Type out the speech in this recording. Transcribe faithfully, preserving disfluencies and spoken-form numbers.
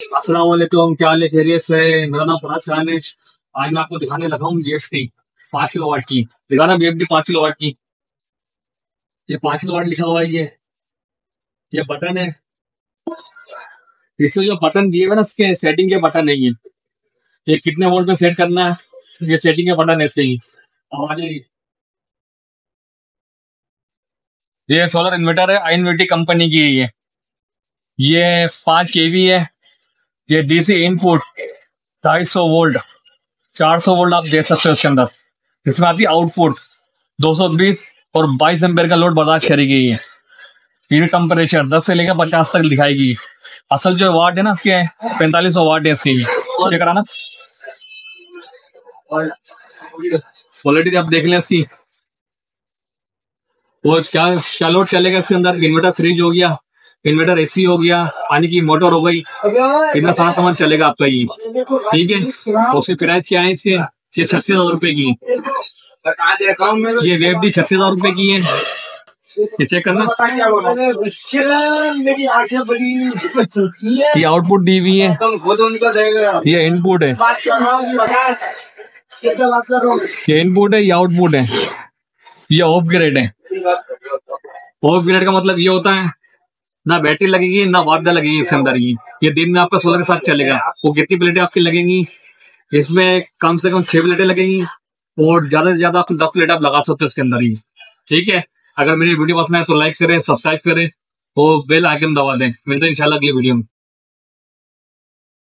अस्सलाम वालेकुम, क्या हाल है? खैरियत से? मेरा नाम फराज खान है। आज मैं आपको दिखाने लगा हूँ बीएसटी पाँच किलो वाट की। दिखाना बीएफडी पाँच किलो वाट की। ये पाँच किलो वाट लिखा हुआ है। ये ये बटन है। इससे जो बटन दिए हुए ना, इसके सेटिंग के बटन है ये। ये कितने वोल्ट में सेट करना है, ये सेटिंग के बटन है इसके ही। अब आ जाइए। ये सोलर इन्वर्टर है, I N V T company की है ये। ये पाँच केवी है। ये डीसी इनपुट ढाई सौ वोल्ट, चार सौ वोल्ट आप दे सकते हो इसके अंदर। इसमें आती है आउटपुट दो सौ बीस और बाईस एम्पेयर का लोड बर्दाश्त करेगी ये। हीट टेम्परेचर दस से लेकर पचास तक दिखाएगी। असल जो वाट है ना इसके, पैंतालीस सौ वाट है इसकी। चेक कराना क्वालिटी आप देख लें इसकी। वो क्या क्या लोड चलेगा इसके अंदर? इन्वर्टर फ्रिज हो गया, इन्वर्टर एसी हो गया, पानी की मोटर हो गई, इतना सारा सामान चलेगा आपका ये। ठीक है। उसकी प्राइस क्या है इसके? ये छत्तीस हजार रुपए की। ये वेब भी छत्तीस हजार रुपए की है। ये चेक करना। ये आउटपुट दी हुई है, ये इनपुट है। ये इनपुट है, ये आउटपुट है। ये ऑफ ग्रेड है। ऑफ ग्रेड का मतलब ये होता है ना बैटरी लगेगी ना वापदा लगेगी इसके अंदर। ये ये दिन में आपका सोलर के साथ चलेगा। वो कितनी प्लेटें आपकी लगेंगी इसमें? कम से कम छह प्लेटें लगेंगी और ज्यादा से ज्यादा आप दस प्लेट आप लगा सकते हो इसके अंदर ही। ठीक है। अगर मेरी वीडियो पसंद है तो लाइक करें, सब्सक्राइब करें और बेल आइकन दबा दें। मिलते हैं इंशाल्लाह अगली वीडियो में।